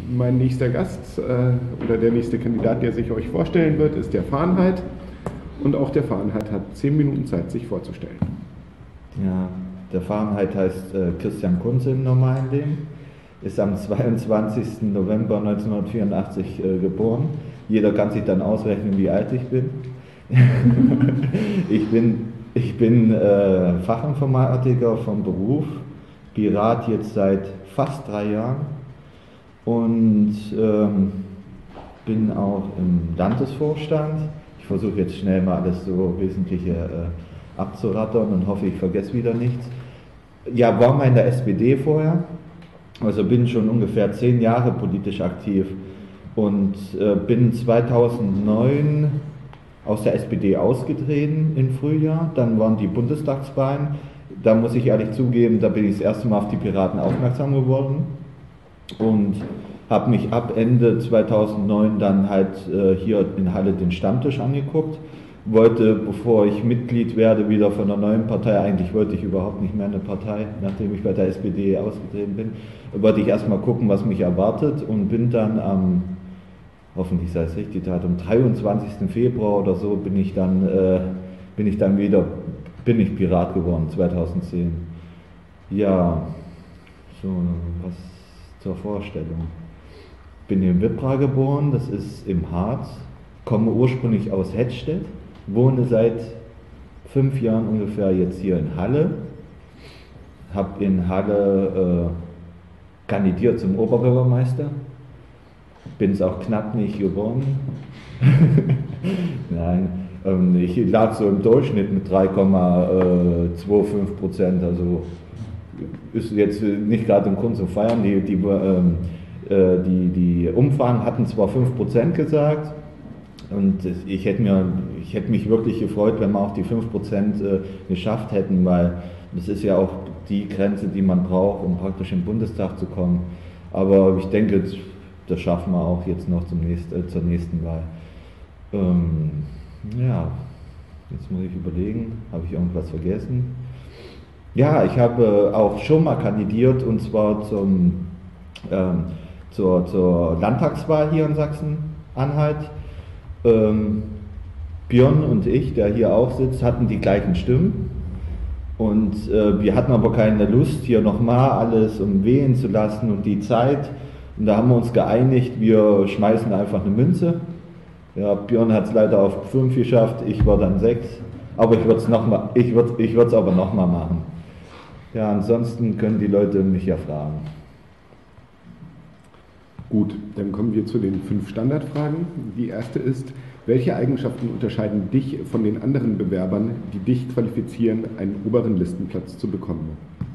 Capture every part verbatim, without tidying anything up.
Mein nächster Gast äh, oder der nächste Kandidat, der sich euch vorstellen wird, ist der Fahrenheit. Und auch der Fahrenheit hat zehn Minuten Zeit, sich vorzustellen. Ja, der Fahrenheit heißt äh, Christian Kunze im normalen Leben, ist am zweiundzwanzigsten November neunzehnhundertvierundachtzig äh, geboren. Jeder kann sich dann ausrechnen, wie alt ich bin. ich bin, ich bin äh, Fachinformatiker vom Beruf, Pirat jetzt seit fast drei Jahren und ähm, bin auch im Landesvorstand. Ich versuche jetzt schnell mal alles so Wesentliche äh, abzurattern und hoffe, ich vergesse wieder nichts. Ja, war mal in der S P D vorher, also bin schon ungefähr zehn Jahre politisch aktiv und äh, bin zweitausendneun aus der S P D ausgetreten im Frühjahr. Dann waren die Bundestagswahlen. Da muss ich ehrlich zugeben, da bin ich das erste Mal auf die Piraten aufmerksam geworden und habe mich ab Ende zweitausendneun dann halt äh, hier in Halle den Stammtisch angeguckt. Wollte, bevor ich Mitglied werde, wieder von einer neuen Partei, eigentlich wollte ich überhaupt nicht mehr eine Partei, nachdem ich bei der S P D ausgetreten bin, wollte ich erstmal gucken, was mich erwartet und bin dann am, hoffentlich sei es richtig, am dreiundzwanzigsten Februar oder so bin ich dann, äh, bin ich dann wieder, bin ich Pirat geworden, zweitausendzehn. Ja, so was zur Vorstellung. Bin in Wippra geboren, das ist im Harz, komme ursprünglich aus Hettstedt, wohne seit fünf Jahren ungefähr jetzt hier in Halle, habe in Halle äh, kandidiert zum Oberbürgermeister, bin es auch knapp nicht geworden. Nein, ähm, ich lag so im Durchschnitt mit drei Komma fünfundzwanzig Prozent, also ist jetzt nicht gerade im Grund zu feiern. Die, die, ähm, äh, die, die Umfragen hatten zwar fünf Prozent gesagt, und ich hätte, mir, ich hätte mich wirklich gefreut, wenn wir auch die fünf Prozent äh, geschafft hätten, weil das ist ja auch die Grenze, die man braucht, um praktisch im Bundestag zu kommen. Aber ich denke, das schaffen wir auch jetzt noch zum nächsten, äh, zur nächsten Wahl. Ähm, ja, jetzt muss ich überlegen, habe ich irgendwas vergessen? Ja, ich habe auch schon mal kandidiert, und zwar zum, ähm, zur, zur Landtagswahl hier in Sachsen-Anhalt. Ähm, Björn und ich, der hier auch sitzt, hatten die gleichen Stimmen. Und äh, wir hatten aber keine Lust, hier nochmal alles umwehen zu lassen und die Zeit. Und da haben wir uns geeinigt, wir schmeißen einfach eine Münze. Ja, Björn hat es leider auf fünf geschafft, ich war dann sechs. Aber ich würde es noch mal, ich würd, ich würd's aber nochmal machen. Ja, ansonsten können die Leute mich ja fragen. Gut, dann kommen wir zu den fünf Standardfragen. Die erste ist, welche Eigenschaften unterscheiden dich von den anderen Bewerbern, die dich qualifizieren, einen oberen Listenplatz zu bekommen?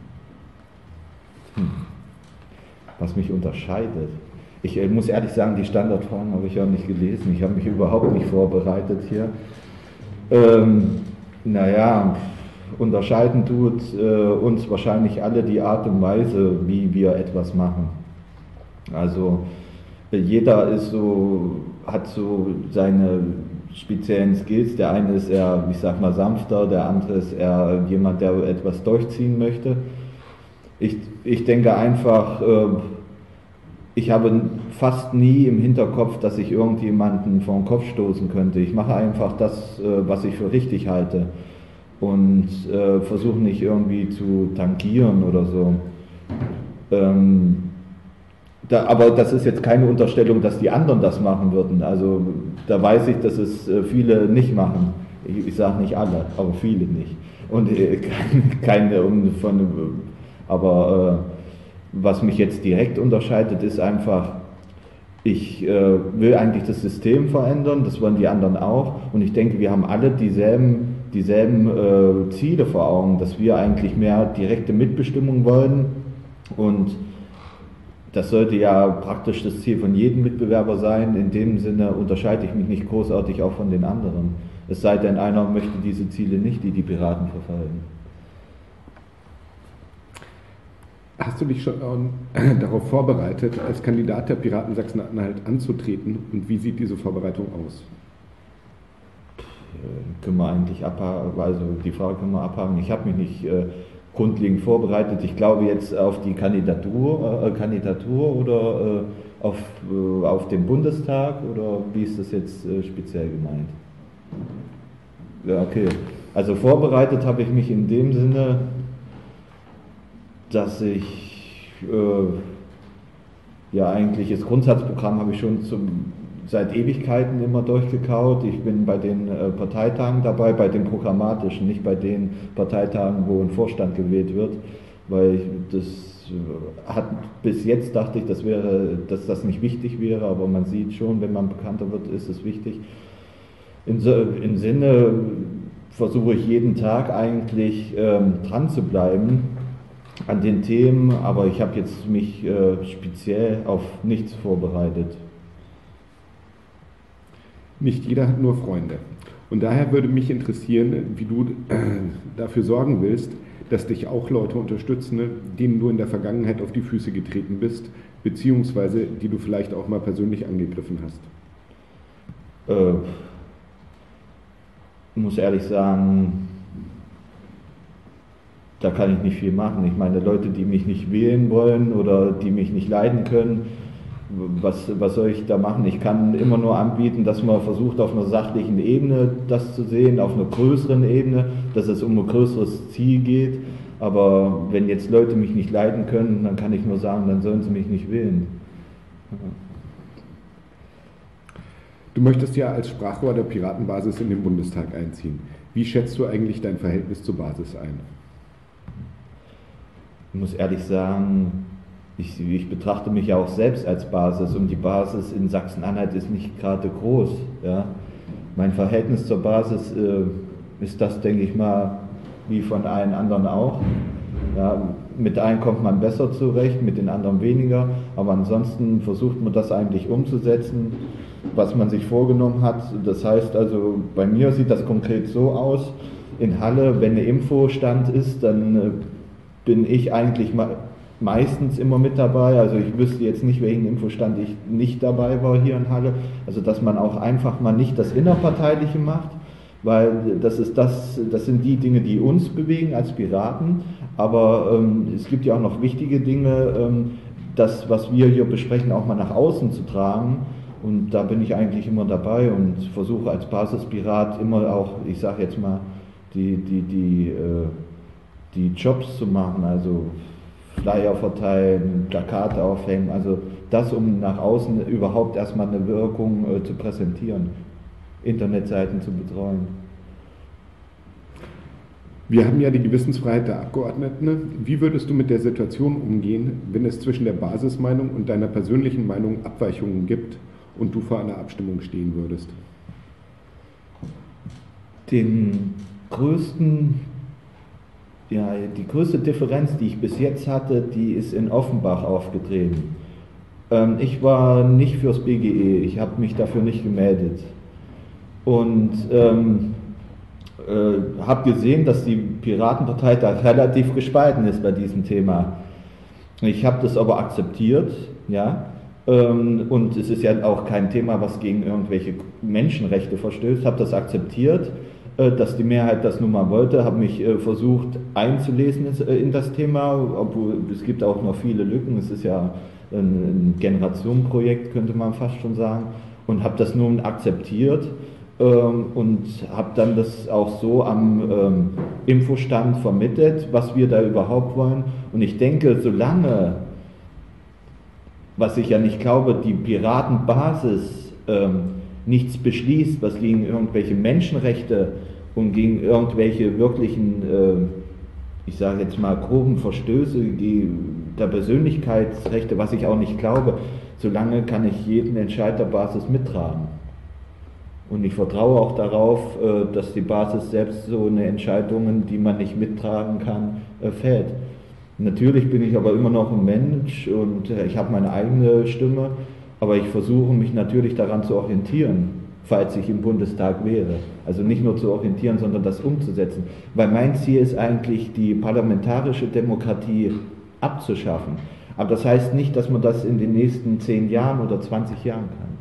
Hm. Was mich unterscheidet? Ich äh, muss ehrlich sagen, die Standardfragen habe ich ja nicht gelesen. Ich habe mich überhaupt nicht vorbereitet hier. Ähm, naja, unterscheiden tut äh, uns wahrscheinlich alle die Art und Weise, wie wir etwas machen. Also äh, jeder ist so, hat so seine speziellen Skills. Der eine ist eher, ich sag mal, sanfter, der andere ist eher jemand, der etwas durchziehen möchte. Ich, ich denke einfach, äh, ich habe fast nie im Hinterkopf, dass ich irgendjemanden vor den Kopf stoßen könnte. Ich mache einfach das, äh, was ich für richtig halte und äh, versuche nicht irgendwie zu tangieren oder so. Ähm, da, aber das ist jetzt keine Unterstellung, dass die anderen das machen würden. Also da weiß ich, dass es äh, viele nicht machen. Ich, ich sage nicht alle, aber viele nicht. Und äh, keine, um, von, aber äh, was mich jetzt direkt unterscheidet, ist einfach, ich äh, will eigentlich das System verändern, das wollen die anderen auch. Und ich denke, wir haben alle dieselben, dieselben äh, Ziele vor Augen, dass wir eigentlich mehr direkte Mitbestimmung wollen. Und das sollte ja praktisch das Ziel von jedem Mitbewerber sein. In dem Sinne unterscheide ich mich nicht großartig auch von den anderen. Es sei denn, einer möchte diese Ziele nicht, die die Piraten verfolgen. Hast du dich schon äh, darauf vorbereitet, als Kandidat der Piraten Sachsen-Anhalt anzutreten, und wie sieht diese Vorbereitung aus? Können wir eigentlich abhaken, also die Frage können wir abhaken. Ich habe mich nicht äh, grundlegend vorbereitet. Ich glaube jetzt auf die Kandidatur, äh, Kandidatur oder äh, auf, äh, auf den Bundestag oder wie ist das jetzt äh, speziell gemeint? Ja, okay. Also vorbereitet habe ich mich in dem Sinne, dass ich äh, ja eigentlich das Grundsatzprogramm habe ich schon zum, seit Ewigkeiten immer durchgekaut. Ich bin bei den äh, Parteitagen dabei, bei den programmatischen, nicht bei den Parteitagen, wo ein Vorstand gewählt wird, weil ich, das hat bis jetzt dachte ich, das wäre, dass das nicht wichtig wäre, aber man sieht schon, wenn man bekannter wird, ist es wichtig. Im in Sinne versuche ich jeden Tag eigentlich ähm, dran zu bleiben an den Themen, aber ich habe jetzt mich äh, speziell auf nichts vorbereitet. Nicht jeder hat nur Freunde. Und daher würde mich interessieren, wie du äh, dafür sorgen willst, dass dich auch Leute unterstützen, denen du in der Vergangenheit auf die Füße getreten bist, beziehungsweise die du vielleicht auch mal persönlich angegriffen hast. Äh, ich muss ehrlich sagen, da kann ich nicht viel machen. Ich meine, Leute, die mich nicht wählen wollen oder die mich nicht leiden können, was, was soll ich da machen? Ich kann immer nur anbieten, dass man versucht, auf einer sachlichen Ebene das zu sehen, auf einer größeren Ebene, dass es um ein größeres Ziel geht. Aber wenn jetzt Leute mich nicht leiden können, dann kann ich nur sagen, dann sollen sie mich nicht wählen. Du möchtest ja als Sprachrohr der Piratenbasis in den Bundestag einziehen. Wie schätzt du eigentlich dein Verhältnis zur Basis ein? Ich muss ehrlich sagen, ich, ich betrachte mich ja auch selbst als Basis und die Basis in Sachsen-Anhalt ist nicht gerade groß. Ja. Mein Verhältnis zur Basis äh, ist das, denke ich mal, wie von allen anderen auch. Ja, mit einem kommt man besser zurecht, mit den anderen weniger, aber ansonsten versucht man das eigentlich umzusetzen, was man sich vorgenommen hat. Das heißt also, bei mir sieht das konkret so aus, in Halle, wenn eine Infostand ist, dann äh, bin ich eigentlich me meistens immer mit dabei, also ich wüsste jetzt nicht, welchen Infostand ich nicht dabei war hier in Halle, also dass man auch einfach mal nicht das Innerparteiliche macht, weil das ist das, das sind die Dinge, die uns bewegen als Piraten, aber ähm, es gibt ja auch noch wichtige Dinge, ähm, das, was wir hier besprechen, auch mal nach außen zu tragen. Und da bin ich eigentlich immer dabei und versuche als Basispirat immer auch, ich sage jetzt mal, die, die, die, äh, die Jobs zu machen, also Flyer verteilen, Plakate aufhängen, also das, um nach außen überhaupt erstmal eine Wirkung äh, zu präsentieren, Internetseiten zu betreuen. Wir haben ja die Gewissensfreiheit der Abgeordneten. Wie würdest du mit der Situation umgehen, wenn es zwischen der Basismeinung und deiner persönlichen Meinung Abweichungen gibt und du vor einer Abstimmung stehen würdest? Den größten Ja, die größte Differenz, die ich bis jetzt hatte, die ist in Offenbach aufgetreten. Ähm, ich war nicht fürs B G E, ich habe mich dafür nicht gemeldet. Und ähm, äh, habe gesehen, dass die Piratenpartei da relativ gespalten ist bei diesem Thema. Ich habe das aber akzeptiert, ja. Ähm, und es ist ja auch kein Thema, was gegen irgendwelche Menschenrechte verstößt, habe das akzeptiert, dass die Mehrheit das nun mal wollte, habe mich äh, versucht einzulesen äh, in das Thema, obwohl es gibt auch noch viele Lücken, es ist ja ein, ein Generationenprojekt, könnte man fast schon sagen, und habe das nun akzeptiert ähm, und habe dann das auch so am ähm, Infostand vermittelt, was wir da überhaupt wollen. Und ich denke, solange, was ich ja nicht glaube, die Piratenbasis ähm, nichts beschließt, was gegen irgendwelche Menschenrechte und gegen irgendwelche wirklichen, äh, ich sage jetzt mal, groben Verstöße der Persönlichkeitsrechte, was ich auch nicht glaube, solange kann ich jeden Entscheid der Basis mittragen. Und ich vertraue auch darauf, äh, dass die Basis selbst so eine Entscheidungen, die man nicht mittragen kann, äh, fällt. Natürlich bin ich aber immer noch ein Mensch und äh, ich habe meine eigene Stimme. Aber ich versuche mich natürlich daran zu orientieren, falls ich im Bundestag wäre. Also nicht nur zu orientieren, sondern das umzusetzen. Weil mein Ziel ist eigentlich, die parlamentarische Demokratie abzuschaffen. Aber das heißt nicht, dass man das in den nächsten zehn Jahren oder zwanzig Jahren kann.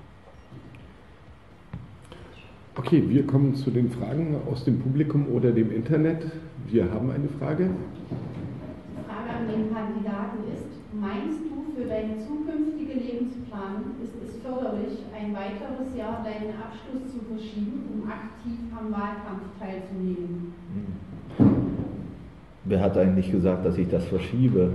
Okay, wir kommen zu den Fragen aus dem Publikum oder dem Internet. Wir haben eine Frage. Die Frage an den Kandidaten ist: Meinst du, für deine zukünftige Lebensführung ein weiteres Jahr deinen Abschluss zu verschieben, um aktiv am Wahlkampf teilzunehmen? Wer hat eigentlich gesagt, dass ich das verschiebe?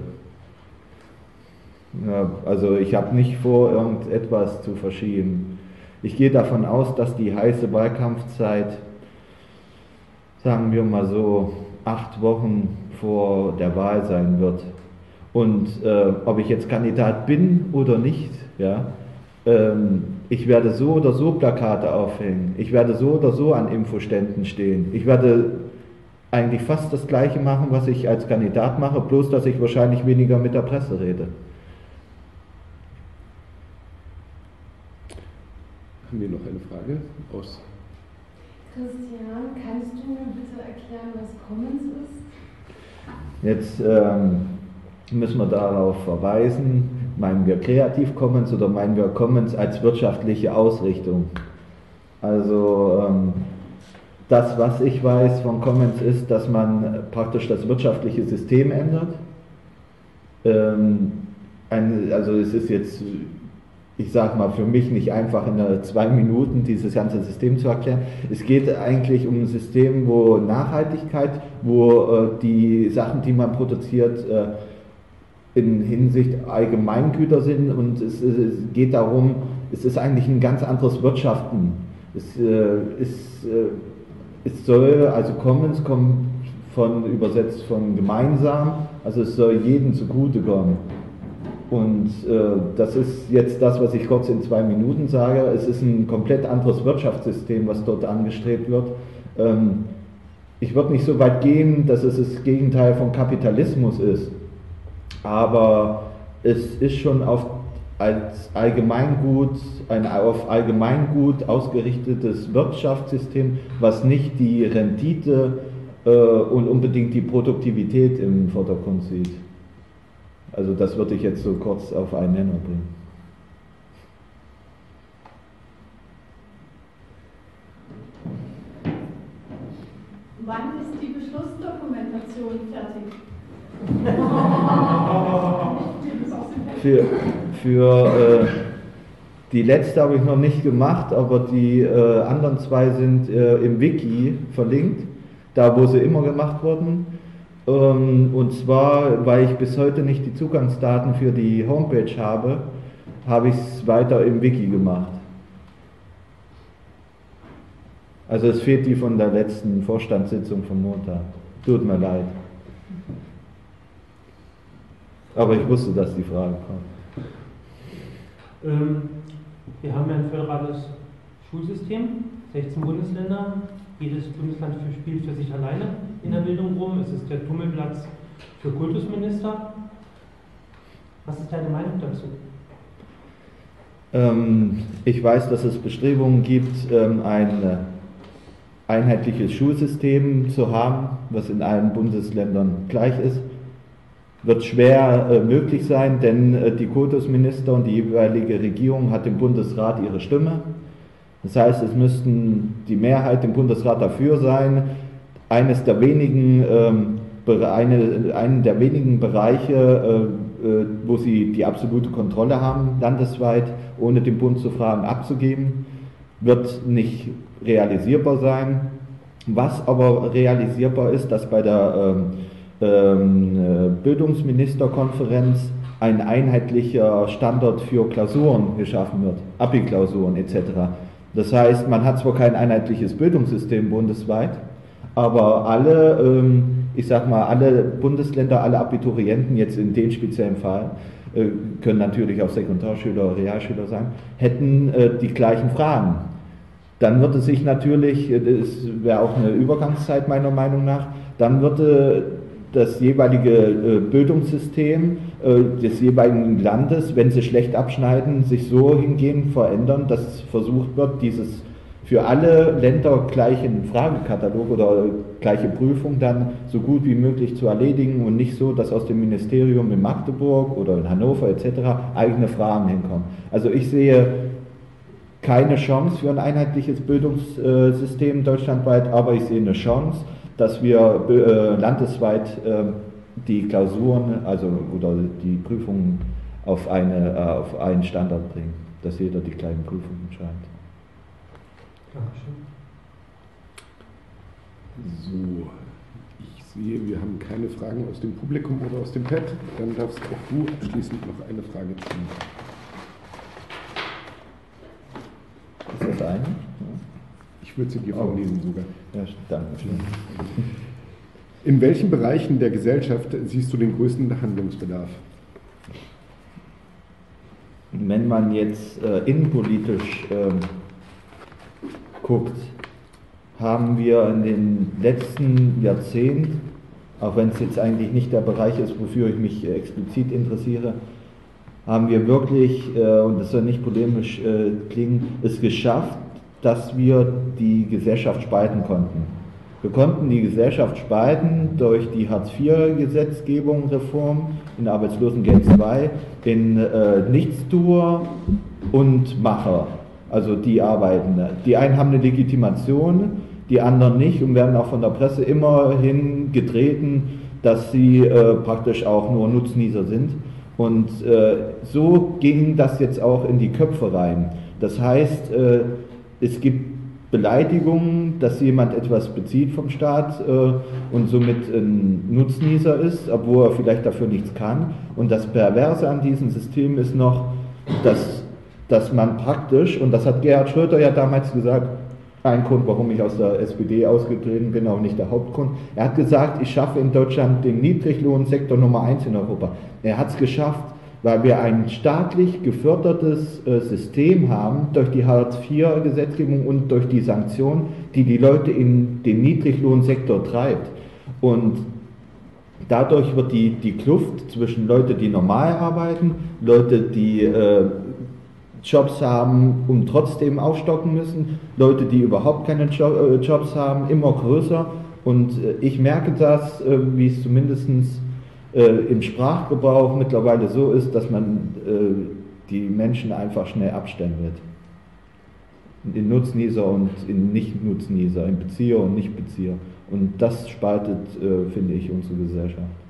Ja, also ich habe nicht vor, irgendetwas zu verschieben. Ich gehe davon aus, dass die heiße Wahlkampfzeit, sagen wir mal so, acht Wochen vor der Wahl sein wird. Und äh, ob ich jetzt Kandidat bin oder nicht, ja, ähm, ich werde so oder so Plakate aufhängen, ich werde so oder so an Infoständen stehen, ich werde eigentlich fast das Gleiche machen, was ich als Kandidat mache, bloß dass ich wahrscheinlich weniger mit der Presse rede. Haben wir noch eine Frage aus? Christian, kannst du mir bitte erklären, was Commons ist? Jetzt ähm, müssen wir darauf verweisen, meinen wir Creative Commons oder meinen wir Commons als wirtschaftliche Ausrichtung? Also ähm, das, was ich weiß von Commons ist, dass man praktisch das wirtschaftliche System ändert. Ähm, ein, also es ist jetzt, ich sage mal, für mich nicht einfach in zwei Minuten dieses ganze System zu erklären. Es geht eigentlich um ein System, wo Nachhaltigkeit, wo äh, die Sachen, die man produziert, äh, in Hinsicht Allgemeingüter sind, und es, es geht darum, es ist eigentlich ein ganz anderes Wirtschaften. Es, äh, ist, äh, es soll, also Commons kommt von, übersetzt von gemeinsam, also es soll jedem zugutekommen. Und äh, das ist jetzt das, was ich kurz in zwei Minuten sage. Es ist ein komplett anderes Wirtschaftssystem, was dort angestrebt wird. Ähm, ich würde nicht so weit gehen, dass es das Gegenteil von Kapitalismus ist, aber es ist schon auf als Allgemeingut, ein auf Allgemeingut ausgerichtetes Wirtschaftssystem, was nicht die Rendite äh, und unbedingt die Produktivität im Vordergrund sieht. Also das würde ich jetzt so kurz auf einen Nenner bringen. Wann ist die Beschlussdokumentation fertig? Für, für äh, die letzte habe ich noch nicht gemacht, aber die äh, anderen zwei sind äh, im Wiki verlinkt, da wo sie immer gemacht wurden. Ähm, und zwar, weil ich bis heute nicht die Zugangsdaten für die Homepage habe, habe ich es weiter im Wiki gemacht. Also es fehlt die von der letzten Vorstandssitzung vom Montag. Tut mir leid. Aber ich wusste, dass die Frage kommt. Ähm, wir haben ja ein föderales Schulsystem, sechzehn Bundesländer. Jedes Bundesland spielt für sich alleine in der Bildung rum. Es ist der Tummelplatz für Kultusminister. Was ist deine Meinung dazu? Ähm, ich weiß, dass es Bestrebungen gibt, ähm, ein einheitliches Schulsystem zu haben, was in allen Bundesländern gleich ist. Wird schwer äh, möglich sein, denn äh, die Kultusminister und die jeweilige Regierung hat im Bundesrat ihre Stimme. Das heißt, es müssten die Mehrheit im Bundesrat dafür sein. Eines der wenigen, ähm, eine, einen der wenigen Bereiche, äh, äh, wo sie die absolute Kontrolle haben, landesweit, ohne den Bund zu fragen, abzugeben, wird nicht realisierbar sein. Was aber realisierbar ist, dass bei der ähm, ähm, Bildungsministerkonferenz ein einheitlicher Standard für Klausuren geschaffen wird, Abi-Klausuren et cetera. Das heißt, man hat zwar kein einheitliches Bildungssystem bundesweit, aber alle, ähm, ich sag mal, alle Bundesländer, alle Abiturienten, jetzt in dem speziellen Fall, äh, können natürlich auch Sekundarschüler, Realschüler sein, hätten äh, die gleichen Fragen. Dann würde sich natürlich, das wäre auch eine Übergangszeit meiner Meinung nach, dann würde das jeweilige Bildungssystem des jeweiligen Landes, wenn sie schlecht abschneiden, sich so hingehend verändern, dass versucht wird, dieses für alle Länder gleichen Fragekatalog oder gleiche Prüfung dann so gut wie möglich zu erledigen und nicht so, dass aus dem Ministerium in Magdeburg oder in Hannover et cetera eigene Fragen hinkommen. Also ich sehe keine Chance für ein einheitliches Bildungssystem deutschlandweit, aber ich sehe eine Chance, dass wir äh, landesweit äh, die Klausuren, also oder die Prüfungen auf, eine, äh, auf einen Standard bringen, dass jeder die gleichen Prüfungen schreibt. Dankeschön. So, ich sehe, wir haben keine Fragen aus dem Publikum oder aus dem Pad. Dann darfst auch du abschließend noch eine Frage ziehen. Ist das eine? Ich würde sie dir vorlesen sogar. Ja, danke schön. In welchen Bereichen der Gesellschaft siehst du den größten Handlungsbedarf? Wenn man jetzt äh, innenpolitisch äh, guckt, haben wir in den letzten Jahrzehnten, auch wenn es jetzt eigentlich nicht der Bereich ist, wofür ich mich äh, explizit interessiere, haben wir wirklich, äh, und das soll nicht polemisch äh, klingen, es geschafft, dass wir die Gesellschaft spalten konnten. Wir konnten die Gesellschaft spalten durch die Hartz vier Gesetzgebung, Reform, in Arbeitslosengeld zwei, in äh, Nichtstuer und Macher, also die Arbeitende. Die einen haben eine Legitimation, die anderen nicht und werden auch von der Presse immerhin getreten, dass sie äh, praktisch auch nur Nutznießer sind. Und äh, so ging das jetzt auch in die Köpfe rein. Das heißt, äh, es gibt Beleidigungen, dass jemand etwas bezieht vom Staat äh, und somit ein Nutznießer ist, obwohl er vielleicht dafür nichts kann. Und das Perverse an diesem System ist noch, dass, dass man praktisch, und das hat Gerhard Schröder ja damals gesagt, ein Grund, warum ich aus der S P D ausgetreten bin, auch nicht der Hauptgrund. Er hat gesagt, ich schaffe in Deutschland den Niedriglohnsektor Nummer eins in Europa. Er hat es geschafft, weil wir ein staatlich gefördertes äh, System haben durch die Hartz vier Gesetzgebung und durch die Sanktionen, die die Leute in den Niedriglohnsektor treibt. Und dadurch wird die, die Kluft zwischen Leuten, die normal arbeiten, Leute, die äh, Jobs haben und trotzdem aufstocken müssen, Leute, die überhaupt keine jo äh, Jobs haben, immer größer. Und äh, ich merke das, äh, wie es zumindest äh, im Sprachgebrauch mittlerweile so ist, dass man äh, die Menschen einfach schnell abstellen wird. In Nutznießer und in Nicht-Nutznießer, in Bezieher und Nicht-Bezieher. Und das spaltet, äh, finde ich, unsere Gesellschaft.